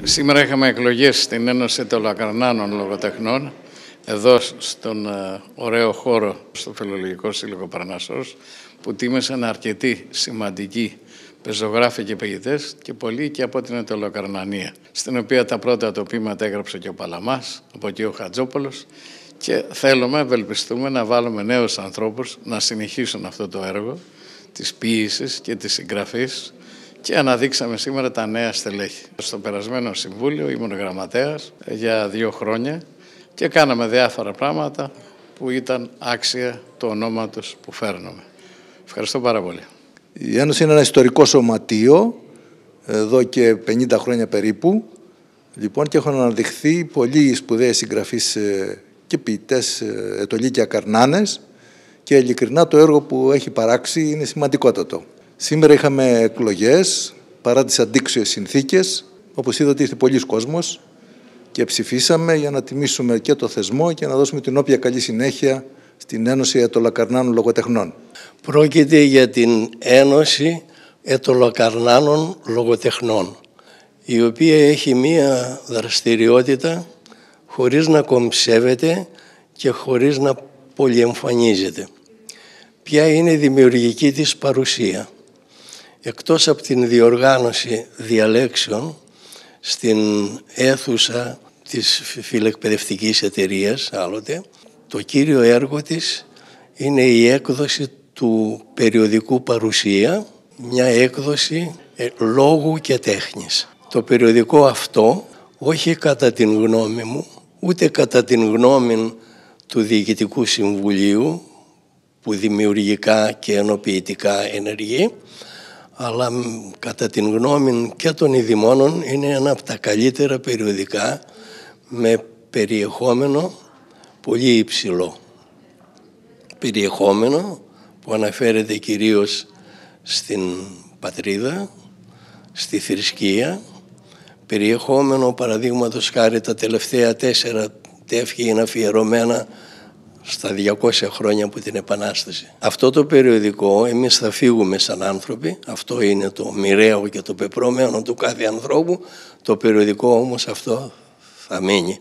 Σήμερα είχαμε εκλογές στην Ένωση Αιτωλοακαρνάνων Λογοτεχνών, εδώ στον ωραίο χώρο, στο Φιλολογικό Σύλλογο Παρνασσός, που τίμησαν αρκετοί σημαντικοί πεζογράφοι και ποιητές και πολλοί και από την Αιτωλοακαρνανία, στην οποία τα πρώτα τοπήματα έγραψε και ο Παλαμάς, από εκεί ο Χατζόπολος, και θέλουμε, ευελπιστούμε, να βάλουμε νέους ανθρώπους να συνεχίσουν αυτό το έργο της ποίησης και της συγγραφής, και αναδείξαμε σήμερα τα νέα στελέχη. Στο περασμένο συμβούλιο ήμουν γραμματέας για 2 χρόνια και κάναμε διάφορα πράγματα που ήταν άξια του ονόματος που φέρνουμε. Ευχαριστώ πάρα πολύ. Η Ένωση είναι ένα ιστορικό σωματείο, εδώ και 50 χρόνια περίπου, λοιπόν, και έχουν αναδειχθεί πολλοί σπουδαίοι συγγραφείς και ποιητές Αιτωλοί και Ακαρνάνες, και ειλικρινά το έργο που έχει παράξει είναι σημαντικότατο. Σήμερα είχαμε εκλογές, παρά τις αντίξωες συνθήκες. Όπως είδατε, ήρθε πολλής κόσμος και ψηφίσαμε για να τιμήσουμε και το θεσμό και να δώσουμε την όποια καλή συνέχεια στην Ένωση Αιτωλοακαρνάνων Λογοτεχνών. Πρόκειται για την Ένωση Αιτωλοακαρνάνων Λογοτεχνών, η οποία έχει μία δραστηριότητα χωρίς να κομψεύεται και χωρίς να πολυεμφανίζεται. Ποια είναι η δημιουργική της παρουσία? Εκτός από την διοργάνωση διαλέξεων στην αίθουσα της φιλεκπαιδευτικής εταιρείας άλλοτε, το κύριο έργο της είναι η έκδοση του περιοδικού Παρουσία, μια έκδοση λόγου και τέχνης. Το περιοδικό αυτό, όχι κατά την γνώμη μου, ούτε κατά την γνώμη του Διοικητικού Συμβουλίου, που δημιουργικά και ενοποιητικά ενεργεί, αλλά κατά την γνώμη και των ειδημόνων είναι ένα από τα καλύτερα περιοδικά με περιεχόμενο πολύ υψηλό. Περιεχόμενο που αναφέρεται κυρίως στην πατρίδα, στη θρησκεία, περιεχόμενο παραδείγματος χάρη τα τελευταία 4 τεύχη είναι αφιερωμένα στα 200 χρόνια από την Επανάσταση. Αυτό το περιοδικό εμείς θα φύγουμε σαν άνθρωποι, αυτό είναι το μοιραίο και το πεπρωμένο του κάθε ανθρώπου, το περιοδικό όμως αυτό θα μείνει.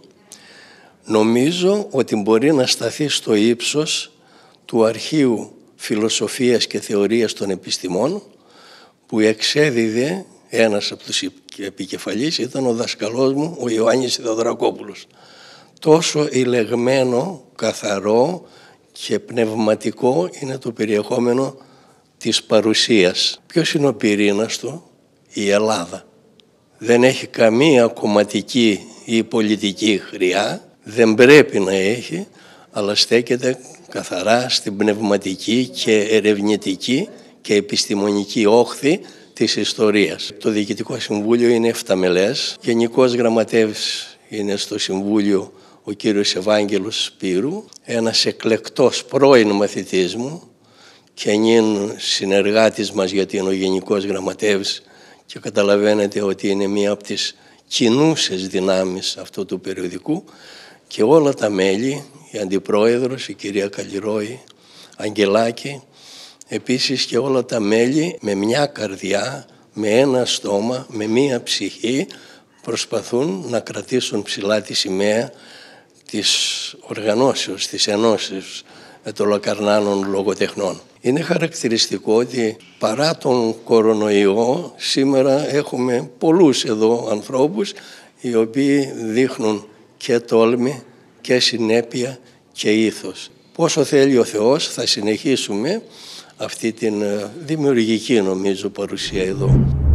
Νομίζω ότι μπορεί να σταθεί στο ύψος του αρχείου φιλοσοφίας και θεωρίας των επιστημών, που εξέδιδε ένας από τους επικεφαλείς, ήταν ο δασκαλός μου, ο Ιωάννης Θεοδωρακόπουλος. Τόσο ηλεγμένο, καθαρό και πνευματικό είναι το περιεχόμενο της παρουσίας. Ποιος είναι ο πυρήνας του? Η Ελλάδα. Δεν έχει καμία κομματική ή πολιτική χρειά, δεν πρέπει να έχει, αλλά στέκεται καθαρά στην πνευματική και ερευνητική και επιστημονική όχθη της ιστορίας. Το Διοικητικό Συμβούλιο είναι 7 μελές, Γενικός Γραμματεύς είναι στο Συμβούλιο ο κύριος Ευάγγελος Σπύρου, ένας εκλεκτός πρώην μαθητής μου και νυν συνεργάτης μας, γιατί είναι ο Γενικός Γραμματεύς και καταλαβαίνετε ότι είναι μία από τις κινούσες δυνάμεις αυτού του περιοδικού, και όλα τα μέλη, η Αντιπρόεδρος, η κυρία Καλλιρόη, Αγγελάκη, επίσης και όλα τα μέλη με μια καρδιά, με ένα στόμα, με μία ψυχή, προσπαθούν να κρατήσουν ψηλά τη σημαία της οργανώσεως, της Ενώσεως Αιτωλοακαρνάνων Λογοτεχνών. Είναι χαρακτηριστικό ότι παρά τον κορονοϊό σήμερα έχουμε πολλούς εδώ ανθρώπους οι οποίοι δείχνουν και τόλμη και συνέπεια και ήθος. Πόσο θέλει ο Θεός θα συνεχίσουμε αυτή την δημιουργική, νομίζω, παρουσία εδώ.